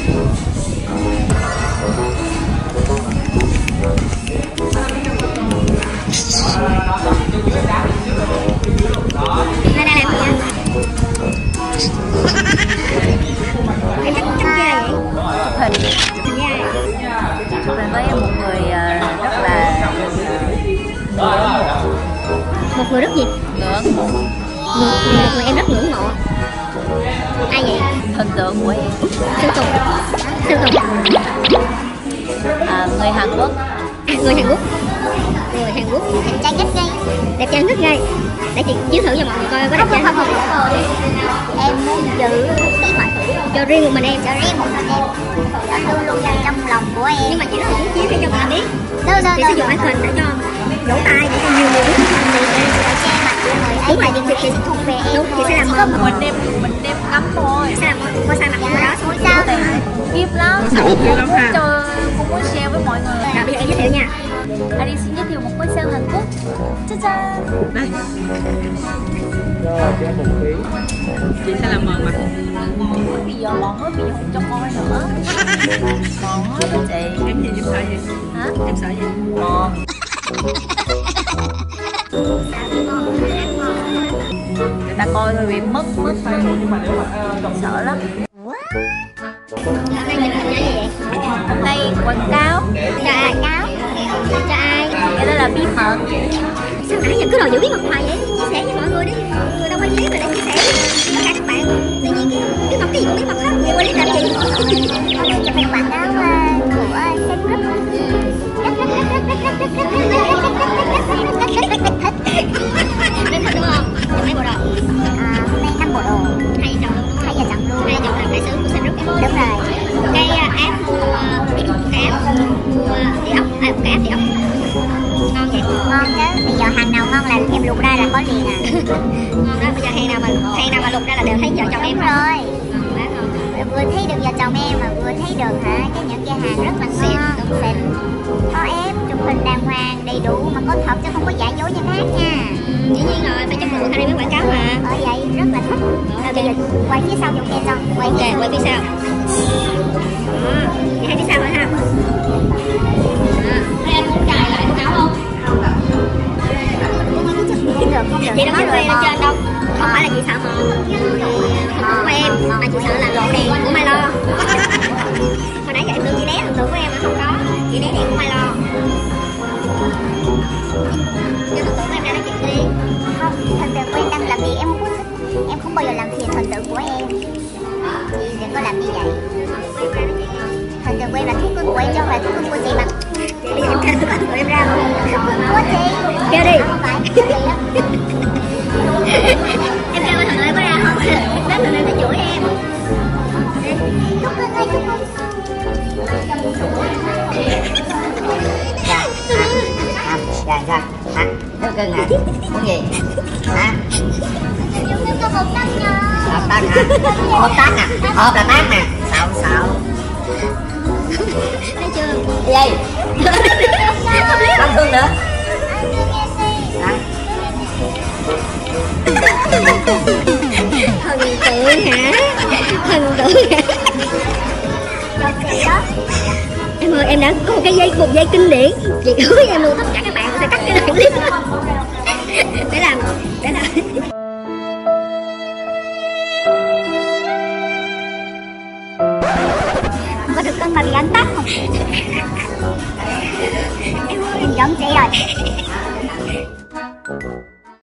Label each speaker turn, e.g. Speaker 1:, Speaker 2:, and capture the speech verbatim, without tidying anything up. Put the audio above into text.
Speaker 1: Nay đang làm gì anh? Em chắc chụp da vậy?
Speaker 2: Chụp hình.
Speaker 1: Chụp da.
Speaker 2: Chụp hình với một người uh, rất là
Speaker 1: một người rất gì?
Speaker 2: ngưỡng mộ.
Speaker 1: Một, một người em rất ngưỡng mộ. Ai vậy?
Speaker 2: Thần tượng của em.
Speaker 1: Sơn Tùng. Sơn Tùng.
Speaker 2: À, người Hàn Quốc.
Speaker 1: À, người Hàn Quốc. Người Hàn Quốc. Đẹp trai nhất ghê. Đẹp trai nhất ghê. Để chị giới thiệu cho mọi người coi có đẹp trai không?
Speaker 3: Em muốn giữ bí mật
Speaker 1: cho riêng một mình em.
Speaker 3: cho riêng một mình em. Nó luôn luôn là trong lòng của em.
Speaker 1: Nhưng mà chị nói muốn chia để cho người ta biết.
Speaker 3: Đâu đâu
Speaker 1: chị sẽ dùng ảnh hình để cho vỗ tay để cho nhiều người biết mình đi để
Speaker 3: che mặt của người ấy.
Speaker 1: Đúng rồi, chị sẽ
Speaker 3: thuộc về em.
Speaker 1: đúng, chị sẽ làm
Speaker 2: Có mình đem mình đem ngắm thôi.
Speaker 1: Chị sẽ làm có sao mặt của đó xuống
Speaker 3: Sao?
Speaker 2: Kiếp lắm.
Speaker 4: lắm ha.
Speaker 2: Cho cũng muốn share với mọi người.
Speaker 1: Rồi bây giờ em giới thiệu nha.
Speaker 2: Ali xin giới thiệu một ngôi sao Hàn Quốc. Cha cha.
Speaker 4: Đây. Rồi, cho một tí. Chị sẽ làm mờ mặt.
Speaker 2: Mòn hết bây giờ, mòn hết bây giờ không cho coi nữa. Mòn hết đó chị.
Speaker 4: Em gì em sợ gì?
Speaker 2: Hả?
Speaker 4: Em sợ gì?
Speaker 2: Mòn. Người ta coi thôi bị mất mất thôi. Sợ lắm.
Speaker 1: Hôm nay mình làm gì vậy?
Speaker 2: Hôm nay quảng cáo.
Speaker 1: Cho ai? Cáo. Cho ai?
Speaker 2: Cái đó là bí mật.
Speaker 1: Sao nãy giờ cứ đòi giữ bí mật hoài vậy? Chia sẻ với mọi người đi. Mọi người đâu có lý mà để chia sẻ với tất cả các bạn. Tự nhiên bí mật cái gì cũng bí mật hết. Vậy qua lý làm gì?
Speaker 3: Hôm nay chụp hình quảng cáo của Sen Group. Rất rất rất rất rất rất rất rất rất rất rất rất rất rất thích.
Speaker 1: Nên thật đúng không? Chụp mấy bộ đồ.
Speaker 3: À, hôm nay năm bộ đồ.
Speaker 1: Hai vợ chồng luôn.
Speaker 3: Hai vợ chồng luôn.
Speaker 1: Hai vợ chồng làm đại sứ của Sen Group.
Speaker 3: Đúng rồi.
Speaker 1: Cái app mua cái app mua địa ốc, à, cái app địa ốc ngon vậy?
Speaker 3: Ngon chứ. Bây giờ hàng nào ngon là em lục ra là có liền à.
Speaker 1: Ngon đó. Bây giờ hàng nào mà hàng nào mà lục ra là đều thấy vợ chồng em
Speaker 3: Đúng
Speaker 1: rồi.
Speaker 3: rồi.
Speaker 1: Ngon quá ngon.
Speaker 3: Vừa thấy được vợ chồng em mà vừa thấy được hả cái những cái hàng rất là
Speaker 1: Xịn,
Speaker 3: ngon,
Speaker 1: đúng.
Speaker 3: xịn. Có em chụp hình đàng hoàng đầy đủ mà có thật chứ không có giả dối như khác nha.
Speaker 1: Ừ, dĩ nhiên rồi, phải chất lượng hay mới quảng cáo mà.
Speaker 3: Ở vậy rất là thích. Rồi bây giờ quay phía sau giùm em cho. Quay
Speaker 1: Ok,
Speaker 3: phía sau.
Speaker 1: quay phía sau. Đó, vậy hai phía sau thôi ha. Đó. Đây anh muốn cài lại quảng cáo không?
Speaker 3: Không được, không được.
Speaker 1: Chị đâu có quay lên trên đâu. Không phải là chị sợ mờ thần tượng của em, mà chị sợ là lộ đèn của Mai Lo. Hồi nãy giờ em tưởng chị né thần tượng của em mà không có. Chị né đèn của Mai Lo. Nhưng thần tượng của em đang nói chuyện đi.
Speaker 3: Không, thần tượng của em đang làm gì em không có thích. Em không bao giờ làm phiền thần tượng của em. Chị đừng có làm như vậy. Thần tượng của em là thú cưng của em chứ không phải thú cưng của chị mà.
Speaker 1: Chị bây giờ em kêu thần tượng của em ra không?
Speaker 3: Của chị.
Speaker 1: Kêu đi.
Speaker 3: Không phải của chị đó.
Speaker 1: Em kêu thần tượng em có ra không? Đó thần tượng nó chửi em.
Speaker 3: Chúc cưng ơi, chúc cưng.
Speaker 5: Dạ, hả? Dạ, dạ, hả? Thú cưng hả? Muốn gì? Hả?
Speaker 3: Chúc cưng có một tắc nha.
Speaker 5: Hợp tác hả? Hợp tác nè, hợp là tác nè. Xạo, xạo.
Speaker 1: Thấy chưa?
Speaker 5: Gì? Không thương nữa. Hả?
Speaker 1: Thần tượng hả? Thần tượng hả? Em ơi, em đã có một cái dây, một dây kinh điển. Chị hứa với em luôn, tất cả các bạn sẽ cắt cái đoạn clip đó để làm, để làm.
Speaker 3: Có được cân mà bị đánh tắt không? Em ơi, em giận chị rồi.